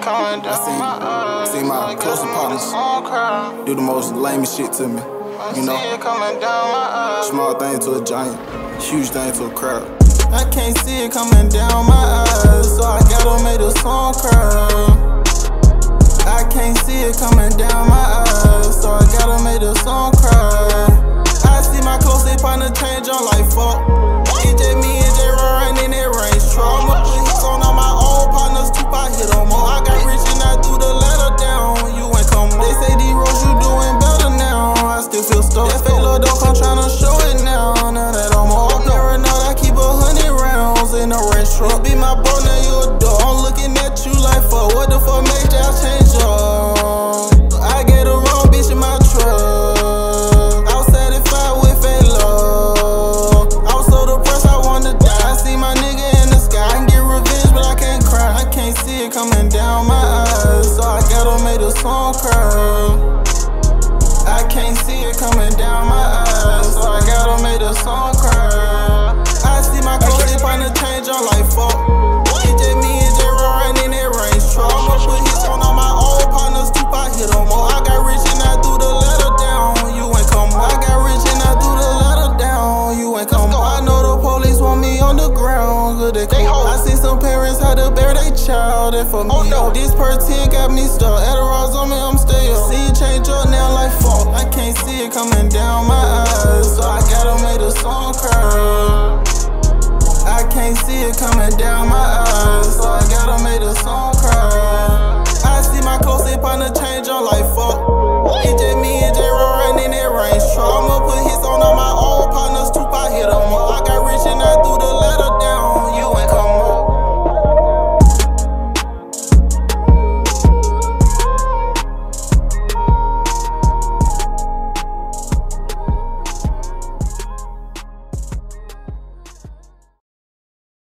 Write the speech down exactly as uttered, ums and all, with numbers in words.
coming down I see, my eyes. see my closer partners do the most lamest shit to me. You know, see it coming down my eyes. Small thing to a giant, huge thing to a crowd. I can't see it coming down my eyes, so I gotta make the song cry. I can't see it coming down my eyes, so I gotta make the song cry. I see my closest partner change on like fuck. It's just me and J running that range truck. I'ma put hits on all my old partners, two I hit them all. I got rich and I threw the letter down. You ain't come on. They say Deeroze, you doing better now. I still feel stuck. That fake little dog, I'm tryna show it now. Now that I'm all paranoid, I keep a hundred rounds in a range truck. Be my bro, now you a dog. I'm looking at you like fuck. What the fuck made y'all change up? I get a wrong bitch in my truck. I was satisfied with fake love. I was so depressed I wanted to die. I see my nigga in the sky. I can get revenge, but I can't cry. I can't see it coming down my eyes, so I gotta make the song cry. I can't see it coming down my eyes, so I gotta make the song cry. I see my closest partner change on like fuck. It's just me and J running that range truck. I'ma put hits on all my old partners, two I hit them all. I got rich and I threw the letter down. You ain't come on. I got rich and I threw the letter down. You ain't come on. I know the police want me on the ground, good they come on. I see some parents had to bear their child, and for me, oh, no. This per ten got me stuck. Deeroze on me, I'm still. See it change up now like fuck. I can't see it coming down my eyes, so I gotta make the song cry. I can't see it coming down my eyes,